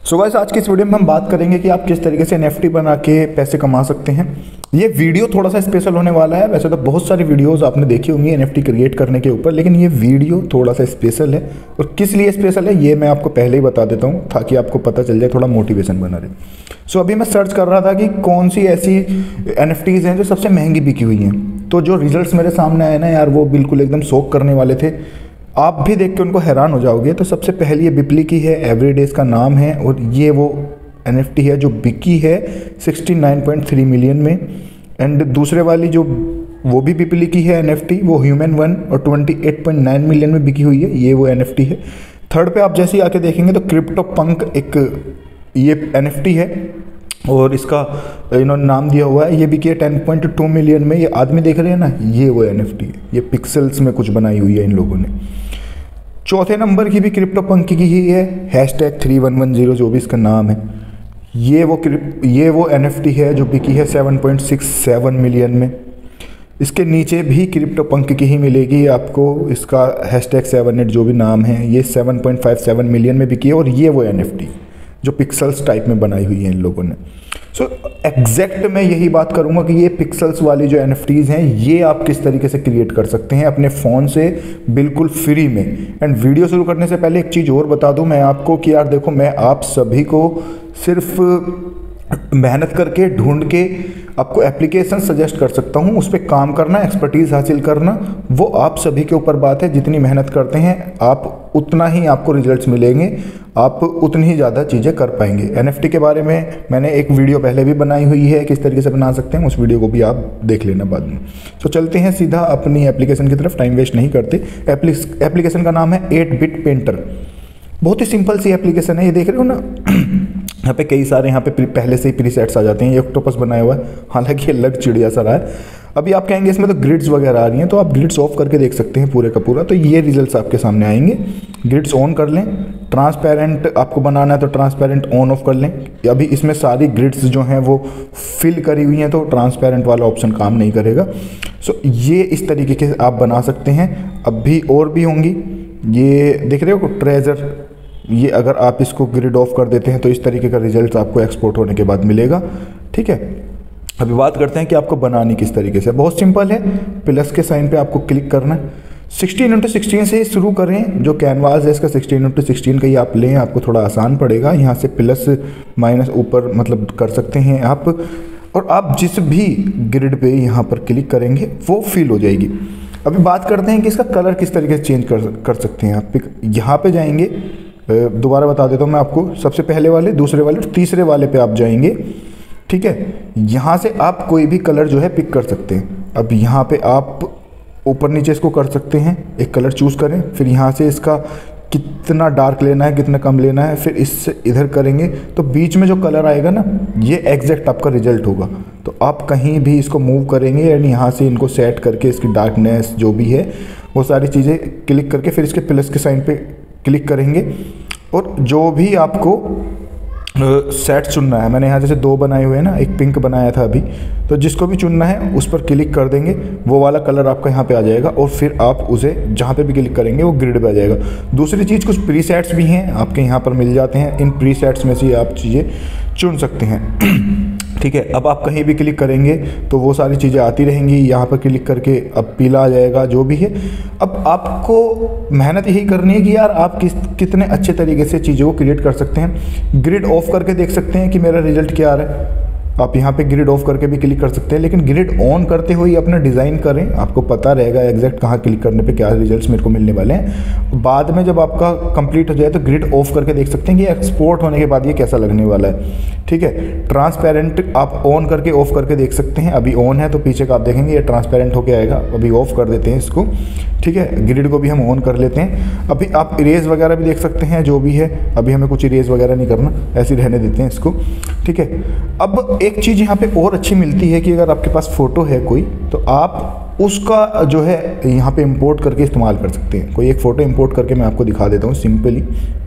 So guys, आज की इस वीडियो में हम बात करेंगे कि आप किस तरीके से एनएफटी बना के पैसे कमा सकते हैं। ये वीडियो थोड़ा सा स्पेशल होने वाला है। वैसे तो बहुत सारी वीडियोस आपने देखी होंगी एनएफटी क्रिएट करने के ऊपर, लेकिन ये वीडियो थोड़ा सा स्पेशल है। और किस लिए स्पेशल है ये मैं आपको पहले ही बता देता हूँ ताकि आपको पता चल जाए, थोड़ा मोटिवेशन बना रहे। सो अभी मैं सर्च कर रहा था कि कौन सी ऐसी एनएफटीज़ हैं जो सबसे महंगी बिकी हुई हैं। तो जो रिजल्ट्स मेरे सामने आए ना यार, वो बिल्कुल एकदम शॉक करने वाले थे। आप भी देख के उनको हैरान हो जाओगे। तो सबसे पहले ये बिपली की है, एवरीडे इसका नाम है, और ये वो एनएफटी है जो बिकी है 69.3 मिलियन में। एंड दूसरे वाली जो वो भी बिपली की है एनएफटी, वो ह्यूमन वन और 28.9 मिलियन में बिकी हुई है। ये वो एनएफटी है। थर्ड पे आप जैसे ही आके देखेंगे तो क्रिप्टो पंक एक ये एनएफटी है और इसका इन्होंने नाम दिया हुआ है। ये बिकी है 10.2 मिलियन में। ये आदमी देख रहे हैं ना, ये वो एनएफटी है। ये पिक्सल्स में कुछ बनाई हुई है इन लोगों ने। चौथे नंबर की भी क्रिप्टो पंक की ही है, #3110 जो भी इसका नाम है। ये वो एनएफटी है जो बिकी है 7.67 मिलियन में। इसके नीचे भी क्रिप्टो पंक की ही मिलेगी आपको, इसका #78 जो भी नाम है, ये 7.57 मिलियन में बिकी है। और ये वो एनएफटी जो पिक्सल्स टाइप में बनाई हुई है इन लोगों ने। सो एग्जैक्ट मैं यही बात करूंगा कि ये पिक्सल्स वाली जो एनएफटीज़ हैं ये आप किस तरीके से क्रिएट कर सकते हैं अपने फ़ोन से बिल्कुल फ्री में। एंड वीडियो शुरू करने से पहले एक चीज़ और बता दूं मैं आपको कि यार देखो, मैं आप सभी को सिर्फ मेहनत करके ढूंढ के आपको एप्लीकेशन सजेस्ट कर सकता हूँ। उस पर काम करना, एक्सपर्टीज़ हासिल करना, वो आप सभी के ऊपर बात है। जितनी मेहनत करते हैं आप उतना ही आपको रिजल्ट्स मिलेंगे, आप उतनी ही ज़्यादा चीज़ें कर पाएंगे। एनएफटी के बारे में मैंने एक वीडियो पहले भी बनाई हुई है, किस तरीके से बना सकते हैं, उस वीडियो को भी आप देख लेना बाद में। तो चलते हैं सीधा अपनी एप्लीकेशन की तरफ, टाइम वेस्ट नहीं करते। एप्लीकेशन का नाम है 8-बिट पेंटर। बहुत ही सिंपल सी एप्लीकेशन है। ये देख रहे हो ना, यहाँ पे कई सारे यहाँ पे पहले से ही प्रीसेट्स आ जाते हैं। ये ऑक्टोपस बनाया हुआ है, हालांकि ये अलग चिड़िया सा रहा है। अभी आप कहेंगे इसमें तो ग्रिड्स वगैरह आ रही हैं, तो आप ग्रिड्स ऑफ करके देख सकते हैं पूरे का पूरा। तो ये रिजल्ट्स आपके सामने आएंगे। ग्रिड्स ऑन कर लें। ट्रांसपेरेंट आपको बनाना है तो ट्रांसपेरेंट ऑन ऑफ कर लें। अभी इसमें सारी ग्रिड्स जो हैं वो फिल करी हुई हैं, तो ट्रांसपेरेंट वाला ऑप्शन काम नहीं करेगा। सो ये इस तरीके के आप बना सकते हैं। अब भी और भी होंगी। ये देख रहे हो ट्रेजर, ये अगर आप इसको ग्रिड ऑफ कर देते हैं तो इस तरीके का रिजल्ट आपको एक्सपोर्ट होने के बाद मिलेगा। ठीक है, अभी बात करते हैं कि आपको बनानी किस तरीके से। बहुत सिंपल है, प्लस के साइन पे आपको क्लिक करना है। 16x16 से शुरू करें। जो कैनवास है इसका 16x16 का ही आप लें, आपको थोड़ा आसान पड़ेगा। यहाँ से प्लस माइनस ऊपर मतलब कर सकते हैं आप। और आप जिस भी ग्रिड पे यहाँ पर क्लिक करेंगे वो फिल हो जाएगी। अभी बात करते हैं कि इसका कलर किस तरीके से चेंज कर सकते हैं। आप यहाँ पे जाएंगे, दोबारा बता देता हूँ मैं आपको। सबसे पहले वाले, दूसरे वाले और तीसरे वाले पे आप जाएंगे। ठीक है, यहाँ से आप कोई भी कलर जो है पिक कर सकते हैं। अब यहाँ पे आप ऊपर नीचे इसको कर सकते हैं, एक कलर चूज़ करें। फिर यहाँ से इसका कितना डार्क लेना है, कितना कम लेना है, फिर इससे इधर करेंगे तो बीच में जो कलर आएगा ना, ये एग्जैक्ट आपका रिजल्ट होगा। तो आप कहीं भी इसको मूव करेंगे यानी यहाँ से इनको सेट करके इसकी डार्कनेस जो भी है वो सारी चीज़ें क्लिक करके फिर इसके प्लस के साइन पे क्लिक करेंगे। और जो भी आपको सेट चुनना है, मैंने यहाँ जैसे 2 बनाए हुए हैं ना, एक पिंक बनाया था अभी, तो जिसको भी चुनना है उस पर क्लिक कर देंगे, वो वाला कलर आपका यहाँ पे आ जाएगा। और फिर आप उसे जहाँ पे भी क्लिक करेंगे वो ग्रिड पे आ जाएगा। दूसरी चीज़, कुछ प्रीसेट्स भी हैं आपके यहाँ पर मिल जाते हैं। इन प्रीसेट्स में से आप चीज़ें चुन सकते हैं। ठीक है, अब आप कहीं भी क्लिक करेंगे तो वो सारी चीज़ें आती रहेंगी। यहाँ पर क्लिक करके अब पीला आ जाएगा जो भी है। अब आपको मेहनत यही करनी है कि यार आप कितने अच्छे तरीके से चीज़ों को क्रिएट कर सकते हैं। ग्रिड ऑफ करके देख सकते हैं कि मेरा रिजल्ट क्या आ रहा है। आप यहाँ पे ग्रिड ऑफ करके भी क्लिक कर सकते हैं, लेकिन ग्रिड ऑन करते हुए अपना डिज़ाइन करें, आपको पता रहेगा एग्जैक्ट कहाँ क्लिक करने पे क्या रिजल्ट्स मेरे को मिलने वाले हैं। बाद में जब आपका कंप्लीट हो जाए तो ग्रिड ऑफ करके देख सकते हैं कि एक्सपोर्ट होने के बाद ये कैसा लगने वाला है। ठीक है, ट्रांसपेरेंट आप ऑन करके ऑफ करके देख सकते हैं। अभी ऑन है तो पीछे का आप देखेंगे ये ट्रांसपेरेंट होके आएगा। अभी ऑफ कर देते हैं इसको। ठीक है, ग्रिड को भी हम ऑन कर लेते हैं। अभी आप इरेज वगैरह भी देख सकते हैं जो भी है। अभी हमें कुछ इरेज वगैरह नहीं करना, ऐसे ही रहने देते हैं इसको। ठीक है, अब एक चीज़ यहाँ पे और अच्छी मिलती है कि अगर आपके पास फ़ोटो है कोई, तो आप उसका जो है यहाँ पे इंपोर्ट करके इस्तेमाल कर सकते हैं। कोई एक फ़ोटो इंपोर्ट करके मैं आपको दिखा देता हूँ सिंपली।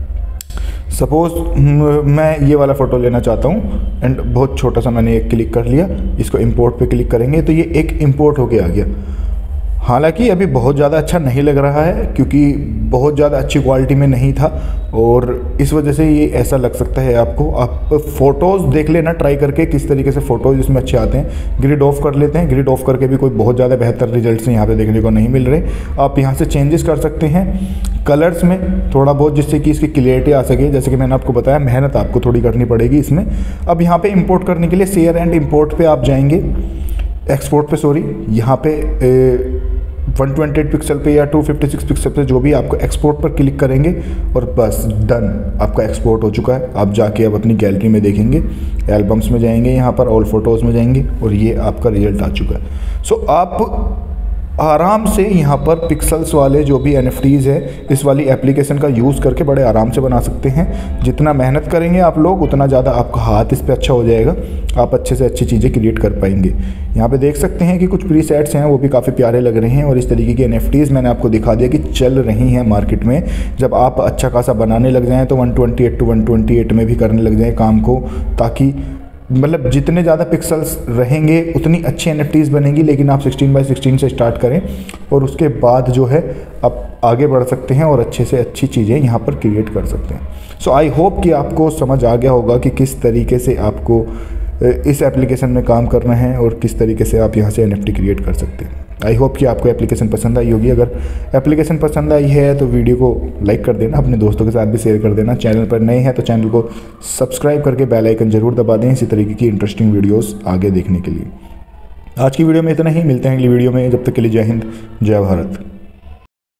सपोज़ मैं ये वाला फ़ोटो लेना चाहता हूँ एंड बहुत छोटा सा मैंने एक क्लिक कर लिया। इसको इंपोर्ट पे क्लिक करेंगे तो ये एक इंपोर्ट होके आ गया। हालांकि अभी बहुत ज़्यादा अच्छा नहीं लग रहा है क्योंकि बहुत ज़्यादा अच्छी क्वालिटी में नहीं था और इस वजह से ये ऐसा लग सकता है आपको। आप फ़ोटोज़ देख लेना ट्राई करके किस तरीके से फ़ोटोज़ इसमें अच्छे आते हैं। ग्रिड ऑफ कर लेते हैं, ग्रिड ऑफ करके भी कोई बहुत ज़्यादा बेहतर रिजल्ट्स यहाँ पे देखने को नहीं मिल रहे। आप यहाँ से चेंजेस कर सकते हैं कलर्स में थोड़ा बहुत, जिससे कि इसकी क्लियरिटी आ सके। जैसे कि मैंने आपको बताया, मेहनत आपको थोड़ी करनी पड़ेगी इसमें। अब यहाँ पे इंपोर्ट करने के लिए शेयर एंड इंपोर्ट पे आप जाएंगे, एक्सपोर्ट पे सॉरी, यहाँ पे 128 पिक्सल पे या 256 पिक्सल पे जो भी, आपको एक्सपोर्ट पर क्लिक करेंगे और बस डन, आपका एक्सपोर्ट हो चुका है। आप जाके अब अपनी गैलरी में देखेंगे, एल्बम्स में जाएंगे, यहाँ पर ऑल फोटोज़ में जाएंगे और ये आपका रिजल्ट आ चुका है। सो आप आराम से यहाँ पर पिक्सल्स वाले जो भी NFTs है, इस वाली एप्लीकेशन का यूज़ करके बड़े आराम से बना सकते हैं। जितना मेहनत करेंगे आप लोग, उतना ज़्यादा आपका हाथ इस पे अच्छा हो जाएगा, आप अच्छे से अच्छी चीज़ें क्रिएट कर पाएंगे। यहाँ पे देख सकते हैं कि कुछ प्रीसेट्स हैं, वो भी काफ़ी प्यारे लग रहे हैं। और इस तरीके की NFTs मैंने आपको दिखा दिया कि चल रही हैं मार्केट में। जब आप अच्छा खासा बनाने लग जाएँ तो 128 to 128 में भी करने लग जाएँ काम को, ताकि मतलब जितने ज़्यादा पिक्सल्स रहेंगे उतनी अच्छी NFTs बनेंगी। लेकिन आप 16x16 से स्टार्ट करें और उसके बाद जो है आप आगे बढ़ सकते हैं और अच्छे से अच्छी चीज़ें यहाँ पर क्रिएट कर सकते हैं। सो आई होप कि आपको समझ आ गया होगा कि किस तरीके से आपको इस एप्लीकेशन में काम करना है और किस तरीके से आप यहाँ से NFT क्रिएट कर सकते हैं। आई होप कि आपको एप्लीकेशन पसंद आई होगी। अगर एप्लीकेशन पसंद आई है तो वीडियो को लाइक कर देना, अपने दोस्तों के साथ भी शेयर कर देना। चैनल पर नए हैं तो चैनल को सब्सक्राइब करके बेल आइकन जरूर दबा दें इसी तरीके की इंटरेस्टिंग वीडियोस आगे देखने के लिए। आज की वीडियो में इतना ही, मिलते हैं अगली वीडियो में। जब तक के लिए जय हिंद, जय भारत।